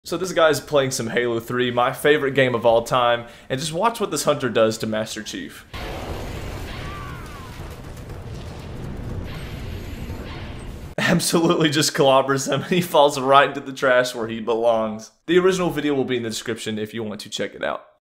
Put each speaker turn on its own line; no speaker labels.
So this guy's playing some Halo 3, my favorite game of all time, and just watch what this hunter does to Master Chief. Absolutely just clobbers him, and he falls right into the trash where he belongs. The original video will be in the description if you want to check it out.